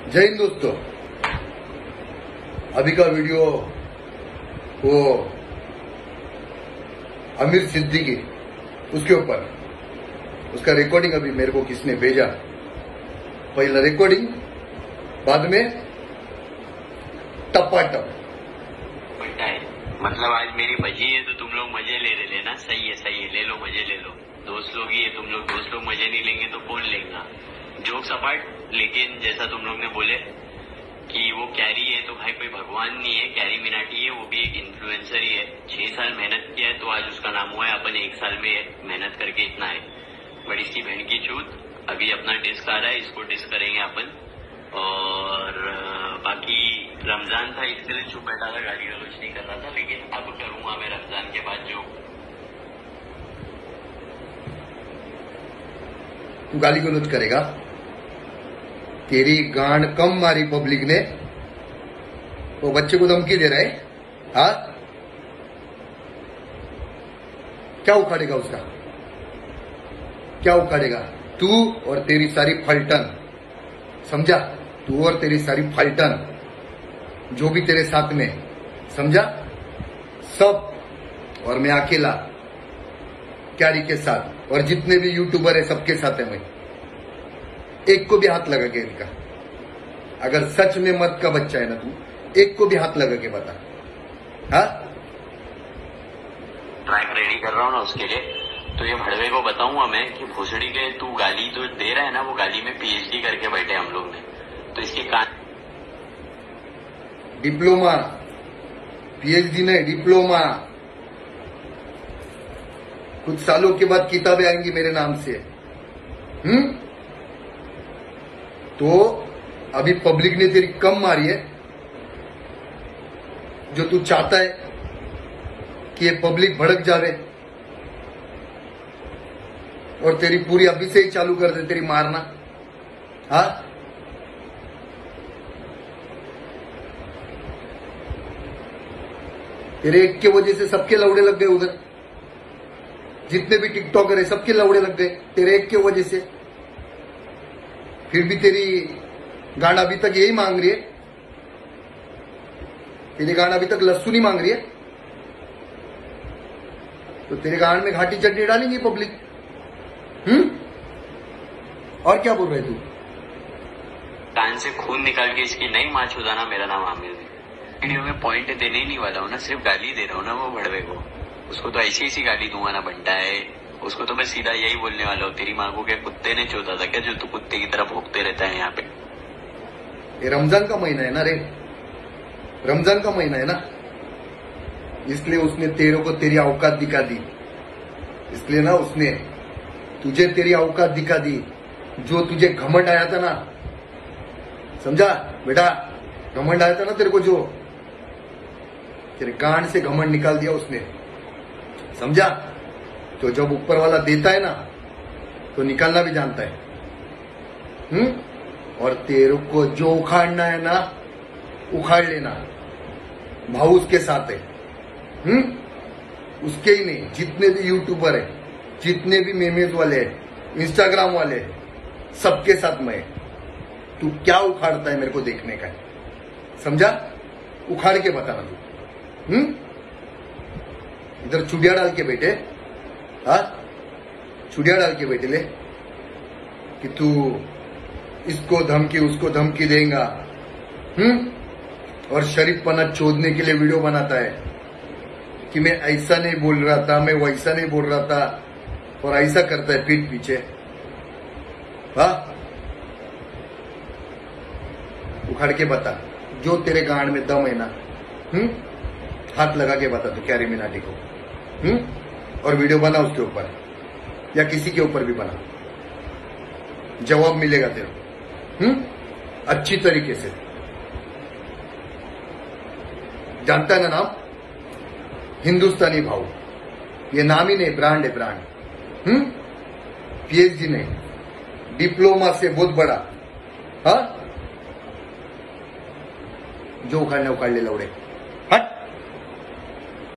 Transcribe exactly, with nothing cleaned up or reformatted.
जय हिंद दोस्तों। अभी का वीडियो वो आमिर सिद्दीकी उसके ऊपर उसका रिकॉर्डिंग अभी मेरे को किसने भेजा। पहला रिकॉर्डिंग, बाद में टपाटप। मतलब आज मेरी बजी है तो तुम लोग मजे ले रहे लेना। सही है सही है, ले लो मजे ले लो। दोस्त लोग ही है तुम लोग, दोस्त लोग मजे नहीं लेंगे तो कौन लेगा। जोक्स अपार्ट, लेकिन जैसा तुम लोग ने बोले कि वो कैरी है तो भाई कोई भगवान नहीं है। कैरी मिनाटी है, वो भी एक इन्फ्लुएंसर ही है। छह साल मेहनत किया है तो आज उसका नाम हुआ है। अपन एक साल में मेहनत करके इतना है। बट इसकी बहन की चूत, अभी अपना डिस्क आ रहा है, इसको डिस्क करेंगे अपन। और बाकी रमजान था इसके लिए चुप बैठा था, गाली गलौज नहीं कर रहा था। लेकिन अब करूंगा मैं रमजान के बाद जो। तू गाली गलौज करेगा? तेरी गांड कम मारी पब्लिक ने, वो बच्चे को धमकी दे रहा है। हाँ, क्या उखाड़ेगा उसका? क्या उखाड़ेगा? तू और तेरी सारी फलटन, समझा? तू और तेरी सारी फलटन जो भी तेरे साथ में, समझा? सब। और मैं अकेला क्यारी के साथ, और जितने भी यूट्यूबर है सबके साथ है। मैं एक को भी हाथ लगा के इनका, अगर सच में मत का बच्चा है ना तू, एक को भी हाथ लगा के बता। हाँ, ट्रैक रेडी कर रहा हूँ ना उसके लिए। तो ये भड़वे को बताऊंगा मैं कि भोसड़ी के तू गाली तो दे रहा है ना, वो गाली में पीएचडी करके बैठे हम लोग ने। तो इसके कान डिप्लोमा, पीएचडी नहीं, डिप्लोमा। कुछ सालों के बाद किताबें आएंगी मेरे नाम से। हम्म तो अभी पब्लिक ने तेरी कम मारी है। जो तू चाहता है कि ये पब्लिक भड़क जावे और तेरी पूरी अभी से ही चालू कर दे तेरी मारना। हाँ, तेरे एक के वजह से सबके लौड़े लग गए उधर। जितने भी टिकटॉकर है सबके लौड़े लग गए तेरे एक के वजह से। फिर भी तेरी गांड अभी तक यही मांग रही है। तेरी गांड अभी तक लस्सू नहीं मांग रही है, तो तेरे गांड में घाटी चटनी डालेंगी पब्लिक। हम्म और क्या बोल रहे तू? कान से खून निकाल के इसकी नई माँ छुदाना मेरा नाम आमिर है। वीडियो में पॉइंट देने ही नहीं वाला हूँ ना, सिर्फ गाली दे रहा हूँ ना वो भड़वे को। उसको तो ऐसी ऐसी गाली दूंगा ना बंटा है। उसको तो मैं सीधा यही बोलने वाला हूँ, तेरी माँ को क्या कुत्ते ने चोता था क्या, जो तू कुत्ते की तरह भोंकते रहता है यहाँ पे। ये रमजान का महीना है ना रे, रमजान का महीना है ना, इसलिए उसने तेरे को तेरी औकात दिखा दी। इसलिए ना उसने तुझे तेरी औकात दिखा दी। जो तुझे घमंड आया था ना, समझा बेटा? घमंड आया था ना तेरे को, जो तेरे गांड से घमंड निकाल दिया उसने, समझा? तो जब ऊपर वाला देता है ना तो निकालना भी जानता है। हम्म और तेरे को जो उखाड़ना है ना, उखाड़ लेना। भाऊ उसके साथ है। हम्म उसके ही नहीं, जितने भी यूट्यूबर है, जितने भी मेमेज वाले हैं, इंस्टाग्राम वाले हैं, सबके साथ मैं। तू क्या उखाड़ता है मेरे को देखने का है, समझा? उखाड़ के बताना तू। हम्म इधर चुड़िया डाल के बैठे। हाँ, चुड़िया डाल के बैठे ले कि तू इसको धमकी उसको धमकी देगा। हम्म और शरीफपना चोदने के लिए वीडियो बनाता है कि मैं ऐसा नहीं बोल रहा था, मैं वैसा नहीं बोल रहा था, और ऐसा करता है पीठ पीछे। हाँ, उखाड़ के बता जो तेरे गांड में दम है ना। हम्म हाथ लगा के बता तू कैरी मिनाटी को। हम्म और वीडियो बना उसके ऊपर, या किसी के ऊपर भी बना, जवाब मिलेगा तेरे को। हम्म अच्छी तरीके से। जानता है ना नाम? हिंदुस्तानी भाऊ। ये नाम ही नहीं, ब्रांड है, ब्रांड। हम्म पीएचडी नहीं, डिप्लोमा से बहुत बड़ा। हाँ, जो उखाड़ने उखाड़ ले लौड़े।